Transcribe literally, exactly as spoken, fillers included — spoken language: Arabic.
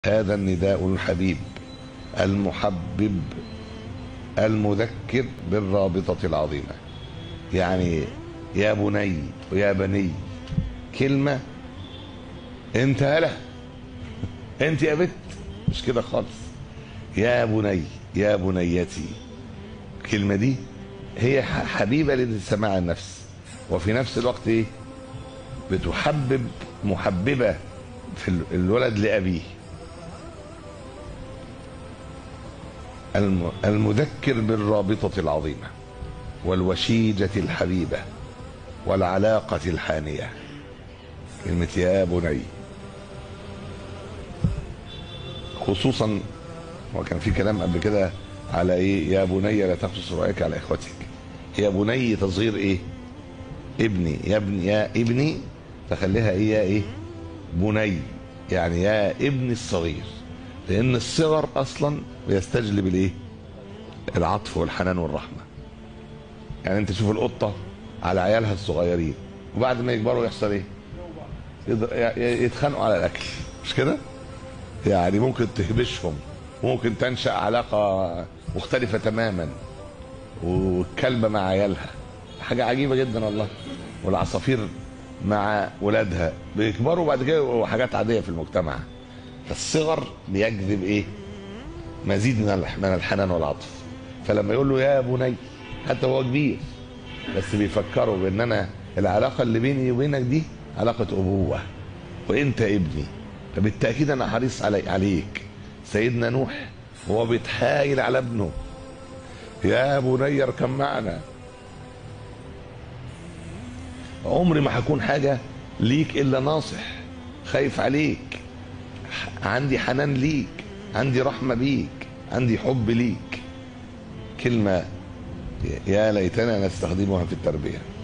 هذا النداء الحبيب المحبب المذكر بالرابطة العظيمة. يعني يا بني ويا بني كلمة. انت هلا انت يا بت، مش كده خالص. يا بني يا بنيتي، الكلمة دي هي حبيبة لسماع النفس، وفي نفس الوقت ايه بتحبب محببة في الولد لأبيه. المذكر بالرابطة العظيمة والوشيجة الحبيبة والعلاقة الحانية. كلمة يا بني، خصوصا وكان في كلام قبل كده على ايه يا بني لا تقصص رؤياك على اخوتك. يا بني تصغير ايه ابني، يا ابني يا ابني، فخليها ايه يا ايه بني، يعني يا ابني الصغير، لان الصغر اصلا بيستجلب الايه العطف والحنان والرحمه. يعني انت تشوف القطه على عيالها الصغيرين، وبعد ما يكبروا يحصل ايه؟ يتخانقوا على الاكل، مش كده؟ يعني ممكن تهبشهم، ممكن تنشأ علاقه مختلفه تماما، والكلبه مع عيالها حاجه عجيبه جدا والله، والعصافير مع ولادها بيكبروا بعد كده وحاجات عاديه في المجتمع. فالصغر بيجذب ايه؟ مزيد من الحنان والعطف. فلما يقول له يا بني حتى هو كبير، بس بيفكروا بان انا العلاقه اللي بيني وبينك دي علاقه ابوه، وانت ابني، فبالتاكيد انا حريص علي عليك. سيدنا نوح وهو بيتحايل على ابنه يا بني اركب معنا، عمري ما هكون حاجه ليك الا ناصح، خايف عليك، عندي حنان ليك، عندي رحمه بيك، عندي حب ليك. كلمه يا ليتنا نستخدمها في التربيه.